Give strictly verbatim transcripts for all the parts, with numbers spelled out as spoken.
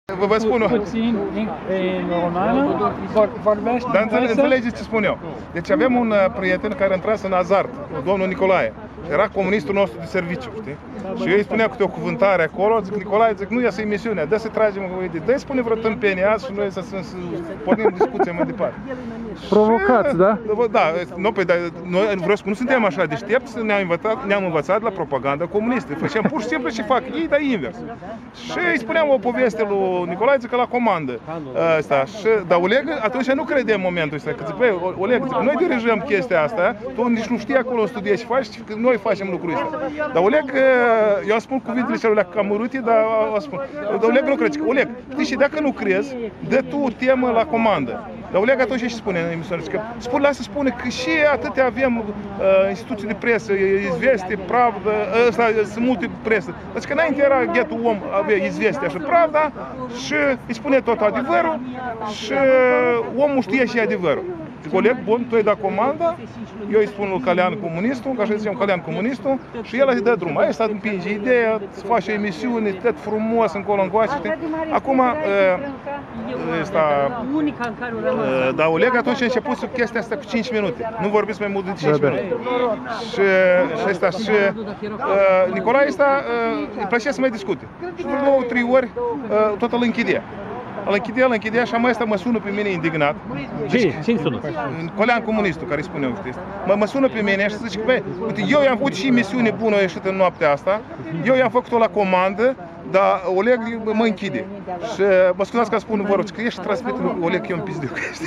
Vă, vă spun puțin în română, vorbește. Dar înțelegeți ce spun eu. Deci avem un prieten care a intrat în azart, domnul Nicolae. Era comunistul nostru de serviciu, știi? Și eu îi spunea câte o cuvântare acolo, zic, Nicolae, zic, nu iasă emisiunea, dă să tragem o idee, dă-i spune vreo tâmpenie azi și noi să, să, să pornim discuția mai departe. Provocați, da? Da, nu, pe, da, noi vreau să nu suntem așa deștepți, ne-am învățat, ne-am învățat la propaganda comunistă. Făceam pur și simplu și fac ei, dar invers. Și îi spuneam o poveste lui Nicolae, zic, că la comandă. Asta, și, dar Oleg, atunci nu credea în momentul ăsta, că zic, băi, Oleg, zic, noi dirijăm chestia asta, tu nici nu știi acolo studia și faci, că noi facem lucrul ăsta. Dar Oleg, eu spun cuvintele celor cam urâte, dar o spun. Dar Oleg nu crede. Oleg, știi, și dacă nu crezi, dă tu temă la comandă. Dar Oleg atunci și spune în emisiune, că spune, lasă spune că și atâtea avem uh, instituții de presă, Izvestie, Pravda, ăsta, sunt multe presă. Deci că înainte era ghetul om, avea Izvestia și Pravda și îi spune tot adevărul și omul știe și adevărul. Zic, Oleg, bun, tu ai dat comanda, eu îi spun lui Calean comunistul, că așa zicem Calean comunistul, și el îi dă drum. Aia să împinge ideea, să faci o emisiune, tot frumos, încolo încoace. Acum, ăsta, dar Oleg atunci a început cu chestia asta cu cinci minute. Nu vorbiți mai mult de cinci minute. Și, și asta, și uh, Nicolae ăsta uh, îi plăcea să mai discute. Și de două, trei ori uh, tot îl închidea. Îl închidea, îl închidea și mai ăsta mă sună pe mine indignat. Cine? Cine sună? Colean comunistul, care îi spune eu, știi? Mă, mă sună pe mine și zice că, băi, uite, eu i-am făcut și emisiune bună ieșită în noaptea asta, eu i-am făcut-o la comandă, dar Oleg mă închide. Și mă scuzați că spun, vă rog, că ești transmit lui Oleg, eu îmi pizdiu.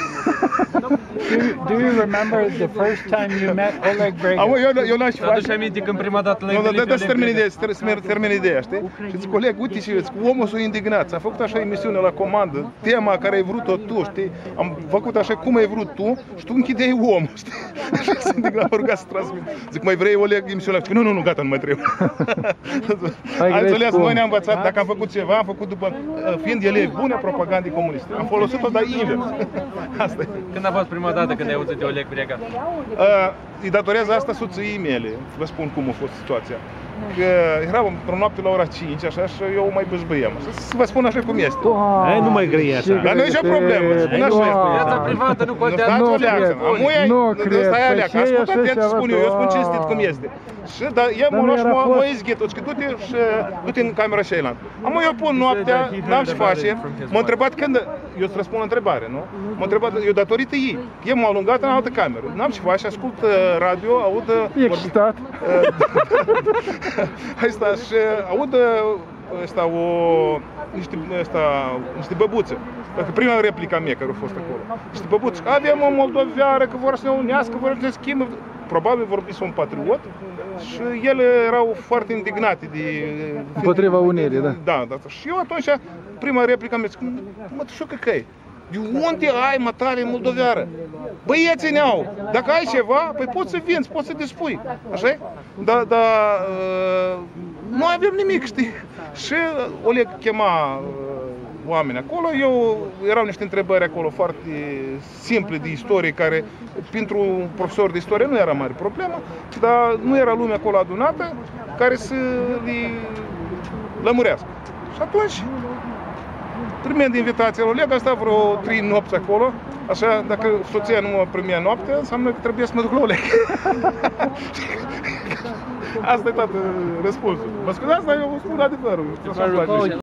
Do you remember the first time you met Oleg Brega? Am, eu, eu n-aș face. Aduce aminte când prima dată l-ai întâlnit pe Oleg Brega? Să termin ideea, știi? Și zic, Oleg, uite și omul s-a indignat, a făcut așa emisiune la comandă, tema care ai vrut-o tu, știi? Am făcut așa cum ai vrut tu și tu închideai omul, știi? Așa s-a indignat, mă ruga să transmit. Zic, mai vrei Oleg emisiunea? Nu, nu, nu, gata, nu mai trebuie. Ai înțeles, noi ne-am învățat, dacă am făcut ceva, am făcut după, fiind ele bune propagandii comuniste. Am folosit-o, dar invers. Asta e. Când a fost prima dată când ai auzit de Oleg Brega? Îi datorez asta soției mele. Vă spun cum a fost situația. Că eram într-o noapte la ora cinci, așa, și eu mai băzbăiam. Să vă spun așa cum este. Ai, nu mai grei așa. Dar nu e nicio problemă, spun așa. Viața privată nu contează. Nu cred. Nu cred. Asta e aleacă. Ascultă atent ce spun eu, eu spun cinstit cum este. Și dar eu mă luat și mă izghit, că du-te și du-te în camera cealaltă. Am eu pun noaptea, n-am ce face. M-a întrebat când, eu îți răspund la întrebare, nu? M-a întrebat, eu datorită ei. Eu m-am alungat în altă cameră. N-am ce face, ascult radio, aud... Excitat. Asta, și aud asta, o, niște, asta, niște băbuțe. Dacă prima replica mea care a fost acolo. Niște băbuțe. Avem o moldoveară, că vor să ne unească, vor să ne schimbe. Probabil vorbise un patriot și ele erau foarte indignate de... Împotriva unirii, da. Da, da. Și eu atunci, prima replica mea, zic, mă, tu știu că e? De unde ai mătare moldoveară? Băieții ne-au. Dacă ai ceva, păi poți să vinzi, poți să dispui. Așa-i? Dar da, uh, nu avem nimic, știi? Și Oleg chema uh, oameni acolo. Eu, erau niște întrebări acolo foarte simple de istorie, care pentru un profesor de istorie nu era mare problemă, dar nu era lumea acolo adunată care să le lămurească. Și atunci, primind invitația lui Oleg, a stat vreo trei nopți acolo, așa, dacă soția nu mă primea noaptea, înseamnă că trebuie să mă duc la Oleg. Asta e tot răspunsul. Mă scuzați, dar eu spun adevărul.